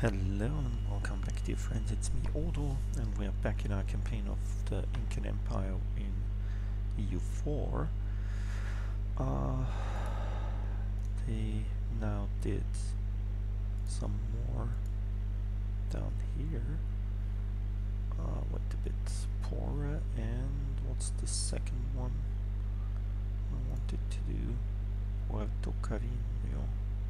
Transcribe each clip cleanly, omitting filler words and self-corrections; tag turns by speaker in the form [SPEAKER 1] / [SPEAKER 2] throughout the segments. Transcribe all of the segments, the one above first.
[SPEAKER 1] Hello and welcome back, dear friends. It's me, Odo, and we are back in our campaign of the Incan Empire in EU4. They now did some more down here. Went a bit poorer, and what's the second one I wanted to do? Puerto Carino.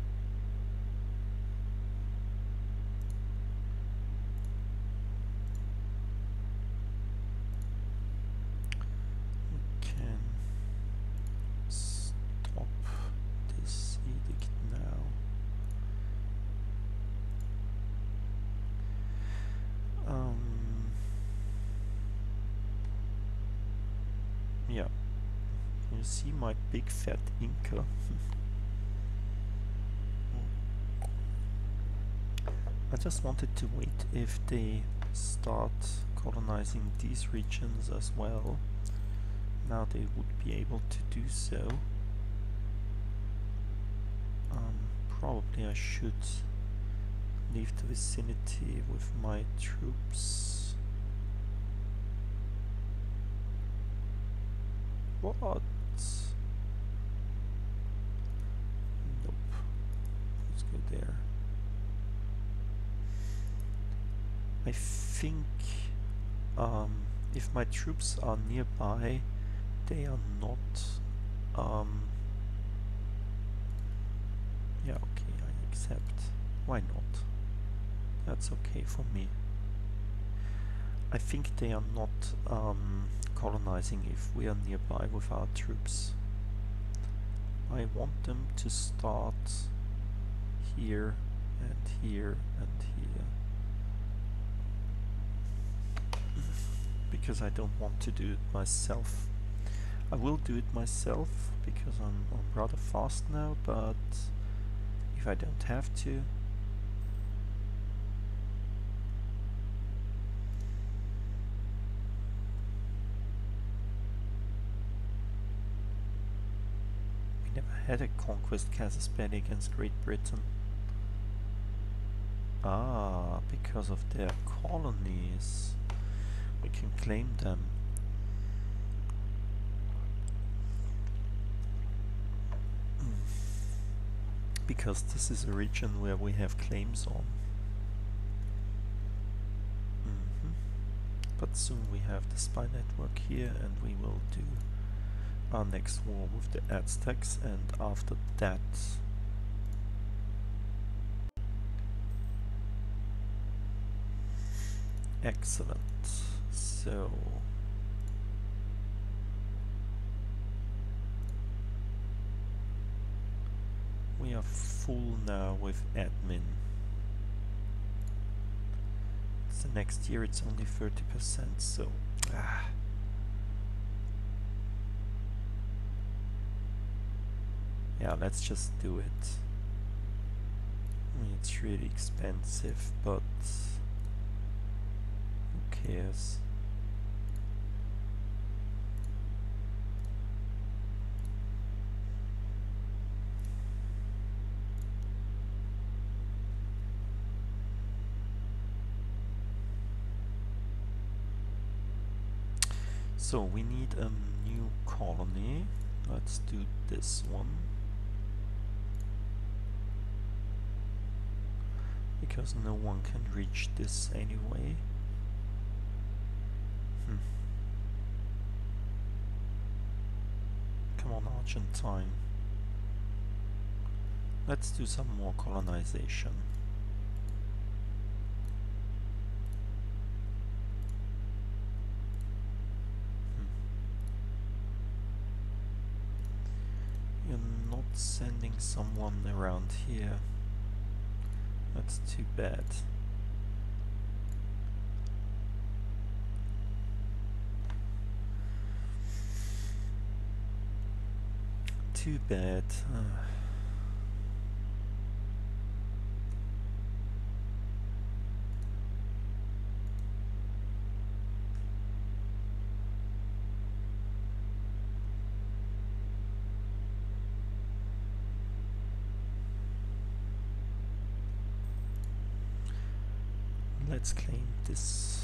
[SPEAKER 1] Stop this edict now. Yeah, you see my big fat Inca. I just wanted to wait if they start colonizing these regions as well. Now they would be able to do so. Probably I should leave the vicinity with my troops. What? Nope. Let's go there. I think if my troops are nearby, they are not yeah, okay, I accept. Why not? That's okay for me. I think they are not colonizing if we are nearby with our troops. I want them to start here and here and here. Because I don't want to do it myself. I will do it myself because I'm rather fast now, but if I don't have to, we never had a conquest casus belli against Great Britain. Ah, because of their colonies. We can claim them. Because this is a region where we have claims on. But soon we have the spy network here, and we will do our next war with the Aztecs, and after that excellent. So we are full now with admin. So next year it's only 30%, so yeah, let's just do it. I mean, it's really expensive, but who cares? So we need a new colony. Let's do this one. Because no one can reach this anyway. Come on, Argentine. Let's do some more colonization. You're not sending someone around here. That's too bad. Too bad. let's claim this.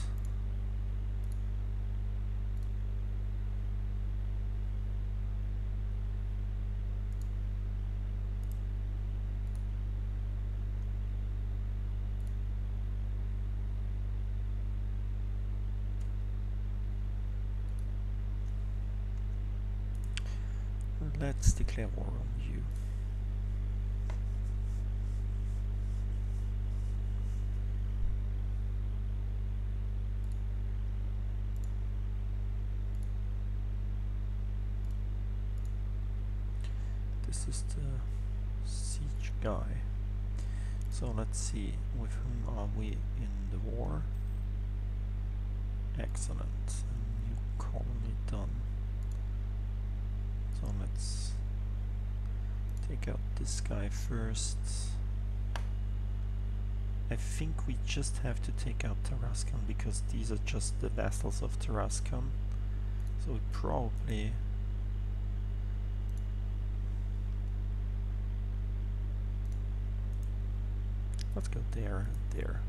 [SPEAKER 1] Let's declare war on you. This is the siege guy. So let's see, with whom are we in the war? Excellent. A new colony done. So let's take out this guy first. I think we just have to take out Tarascan because these are just the vassals of Tarascan. So we probably... Let's go there and there.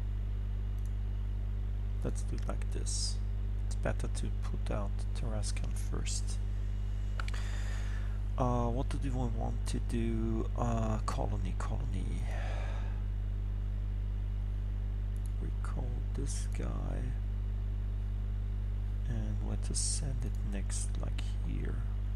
[SPEAKER 1] Let's do it like this. It's better to put out Tarascan first. What do we want to do? Colony. Recall this guy. And let us send it next, like here.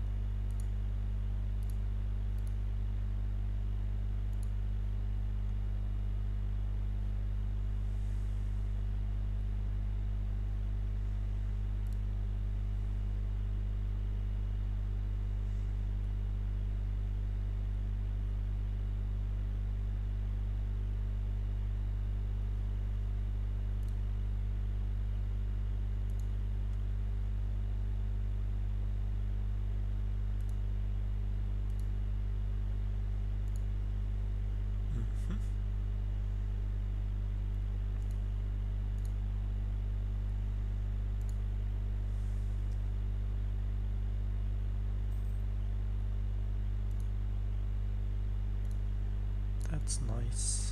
[SPEAKER 1] That's nice.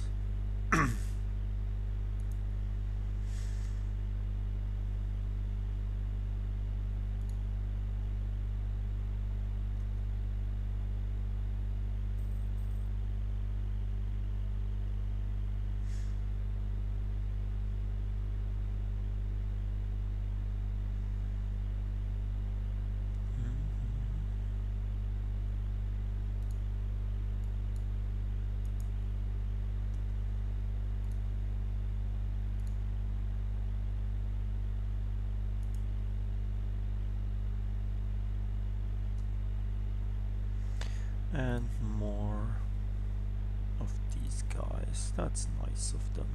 [SPEAKER 1] And more of these guys. That's nice of them.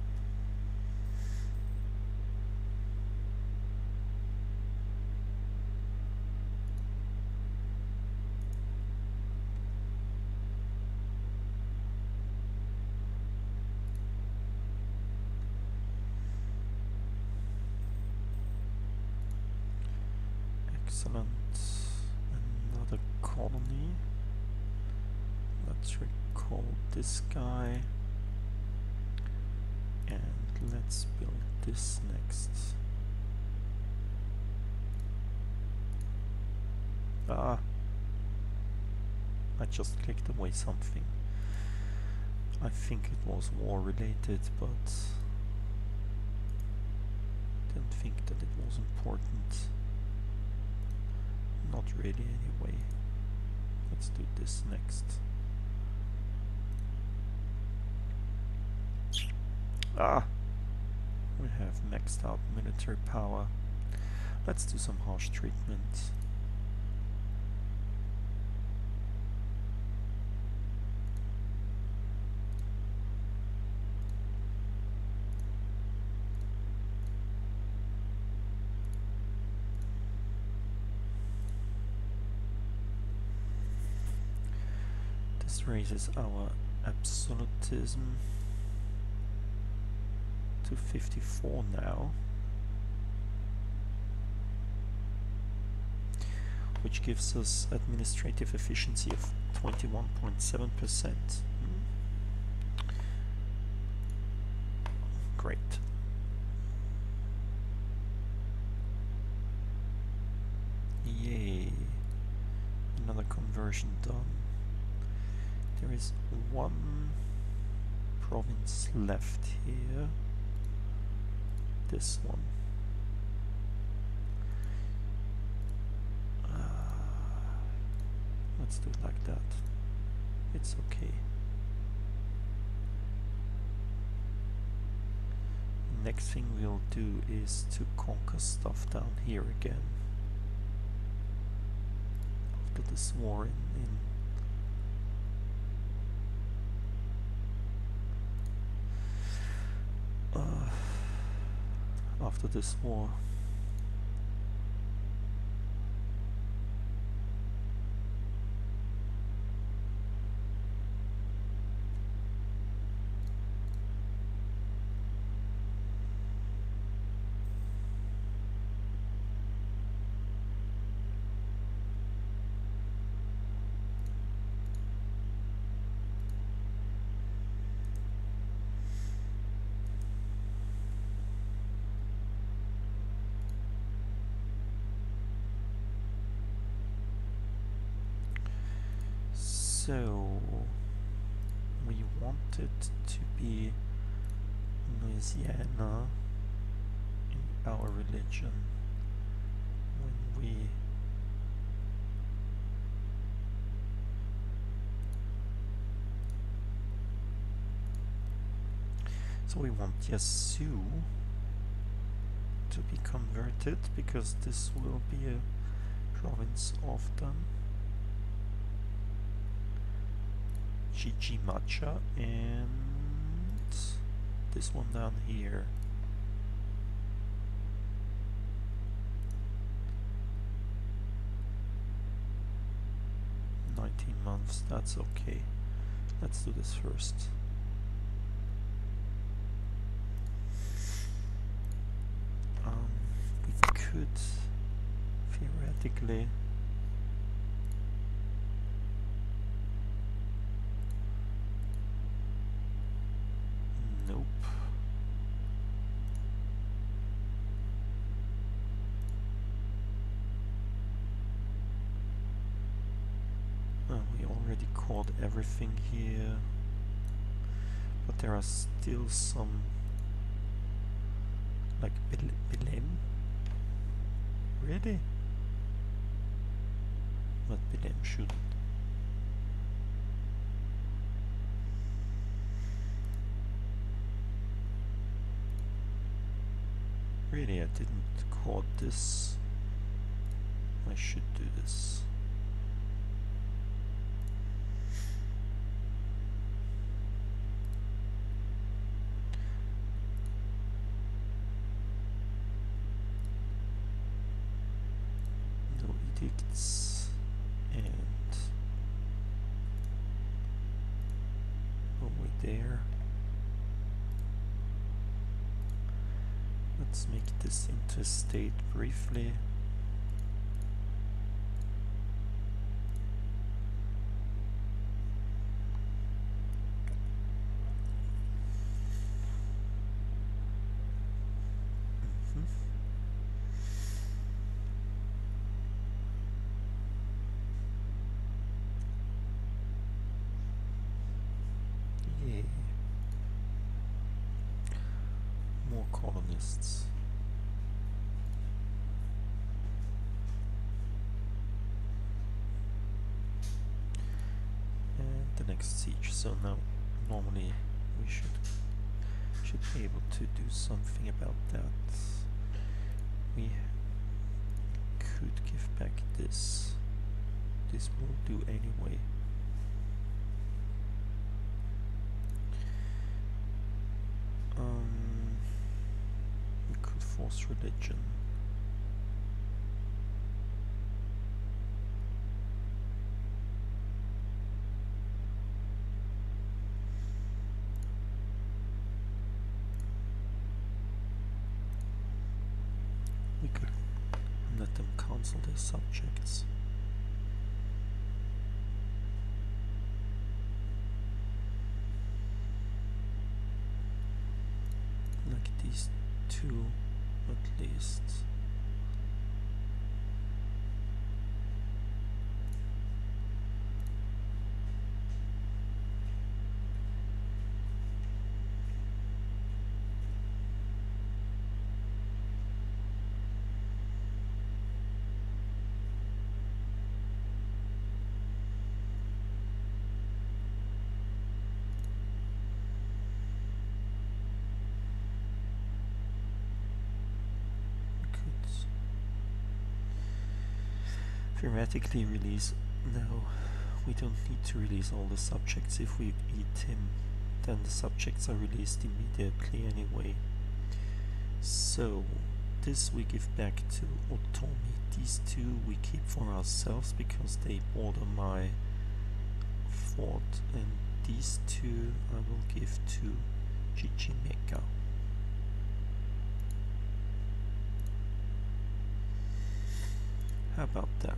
[SPEAKER 1] Excellent. Another colony. Let's recall this guy and let's build this next. Ah, I just clicked away something. I think it was war related, but didn't think that it was important. Not really anyway. Let's do this next. Ah, we have maxed out military power. Let's do some harsh treatment. This raises our absolutism to 54 now, which gives us administrative efficiency of 21.7%. Great. Yay. Another conversion done. There is one province left here. This one. Let's do it like that. It's okay. Next thing we'll do is to conquer stuff down here again. After this war after this war. So we want it to be Louisiana in our religion when we want Yazoo to be converted because this will be a province of them. Chichimacha and this one down here. Months, that's okay. Let's do this first. We could theoretically nope. We already caught everything here, but there are still some, like Belém. Really? But Belém shouldn't. Really, I didn't caught this. I should do this. No edicts and over there. Let's make this into a state briefly. Yay. More colonists. And the next siege. So now normally we should be able to do something about that. We could give back this. This will do anyway. We could force religion. We could let them counsel their subjects. Like these two at least. Theoretically release. No, we don't need to release all the subjects. If we eat him, then the subjects are released immediately anyway. So this we give back to Otomi. These two we keep for ourselves because they border my fort, and these two I will give to Chichimeca. How about that?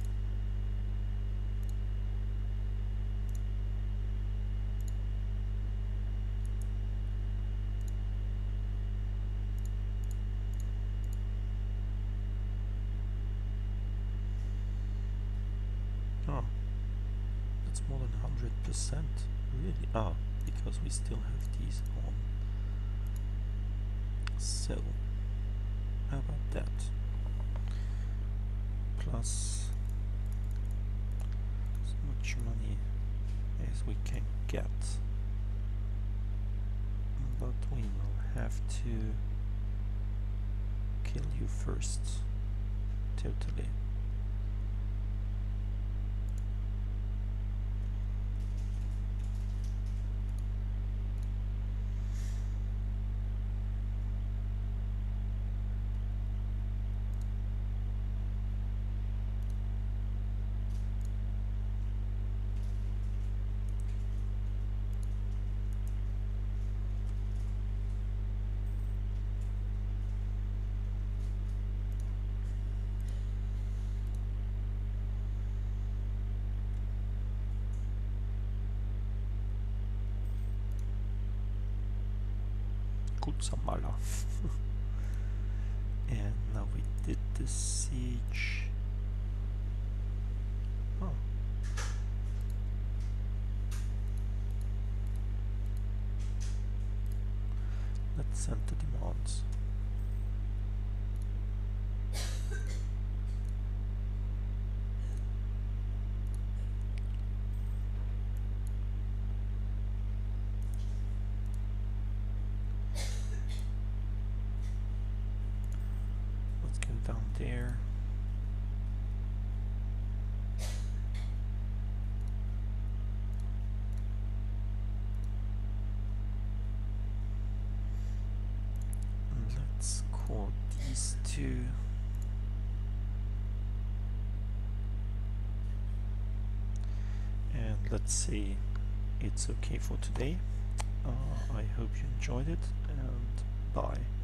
[SPEAKER 1] Oh, that's more than 100%. Really? Ah, because we still have these on. So, how about that? Plus as much money as we can get, but we will have to kill you first. Totally. Kutsamala. And now we did the siege. Oh. Let's send the demands. Down there. And let's call these two. And let's say it's okay for today. I hope you enjoyed it, and bye.